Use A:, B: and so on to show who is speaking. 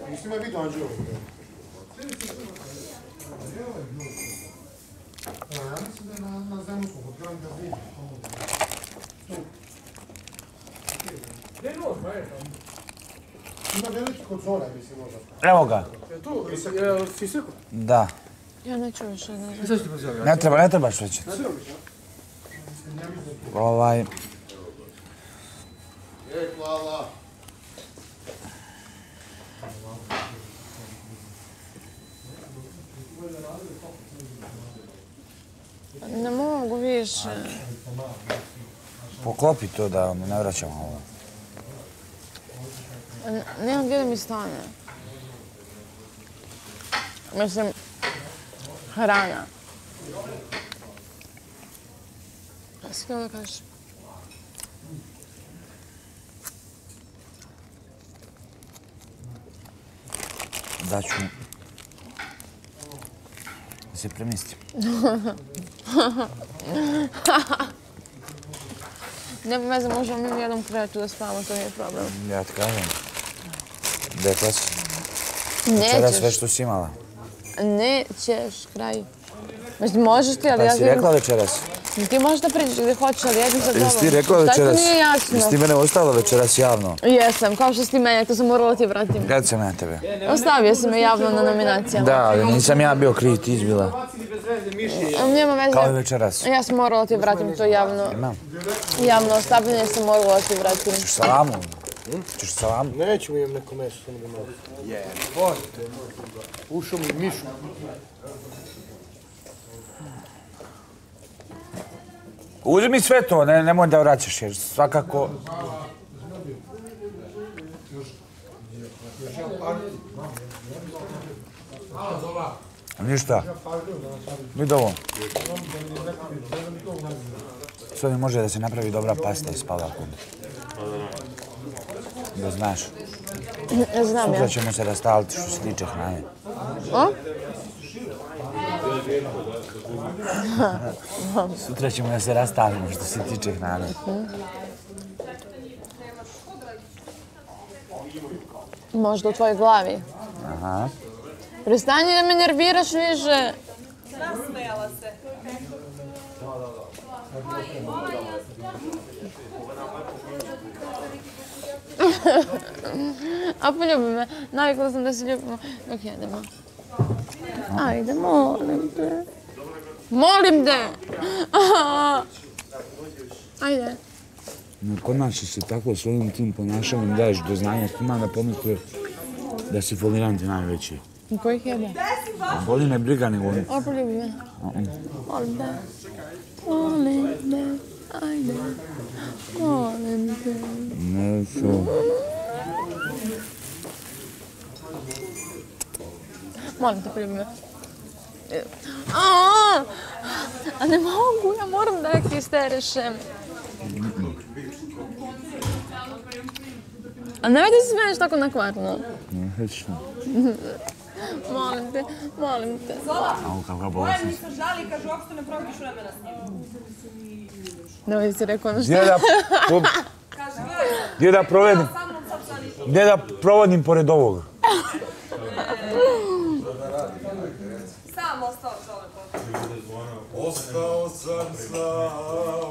A: Nisi me vidio Anđelo? Ja mislim da je na Zemunsku, kod Granda Zida. Ima veliki kod Zora, mislim, možda.
B: Evo ga.
A: Tu, si srko?
B: Da.
C: Ja neću više,
B: Ne trebaš već.
A: Hvala.
C: Ne mogu više.
B: Poklopi to da mu ne vraćamo ovo.
C: Nemam gdje da mi stane. Mislim, hrana. Šta si htio da kažeš?
B: Da ću da se premislim.
C: Nema veze, možemo mi u jednom krevetu da spavamo, to nije problem.
B: Ja ti kažem. Dekla si.
C: Nećeš.
B: Večera sve što si imala.
C: Nećeš, kraj. Mislim, možeš ti, ali ja...
B: Pa si rekla večeras?
C: Ti možeš da priđeš gdje hoćeš, ali jedin za
B: Jesi ti rekla večeras?
C: Šta ti nije jasno?
B: Jesi ti mene ostavila večeras javno?
C: Jesam, kao što si ti mene, to sam morala ti vratim.
B: Kad sam ja tebe?
C: Ostavio si me javno na nominacijama.
B: Da, ali nisam ja bio kriv, ti izbila.
C: Nema veze.
B: Kao i večeras.
C: Ja sam morala ti vratim to javno.
B: Imam.
C: Javno ostavljanje sam morala ti vratim.
B: Češ salamu? Češ salamu?
A: Neću mi imam neko meso, samo da malo. Jebote. Ušao mi mišu.
B: Uzmi sve to, nemoj da vraćaš jer svakako... Ništa. Vidi ovo. S ovim može da se napravi dobra pasta iz palakum. Da znaš.
C: Znam ja.
B: Sutra ćemo se rastaliti što se tiče hrane.
C: O?
B: Sutra ćemo da se rastavimo što se tiče hrane.
C: Možda u tvojoj glavi.
B: Aha.
C: Prestani da me nerviraš više.
D: Nasmejala se.
C: A poljubi me. Navikla sam da se ljubimo dok jedemo. Ajde, molim te. Molim te! Ajde.
B: Kod nas se tako svojim tim ponašanjem daješ do znanja svima da pomisle da si foliranti najveći.
C: Kojih jebe?
B: Boli me briga nego oni.
C: A poljubi me. Molim te. Molim te. Ajde. Molim te.
B: Neću.
C: Molim te, poljubi me. A ne mogu, ja moram da ih isterišem. A nemoj da se smiješ tako nakvarno.
B: Neću.
C: Molim te, molim te.
B: Au, kakva bolesna.
D: Mi se žali, kaže, uopšte ne provodiš vremena s njim.
C: Nemoj da si rekao ono što...
B: Gdje da provedim? Gdje da provodim pored ovog?
D: Sam ostao čovjek.
E: Ostao sam sam.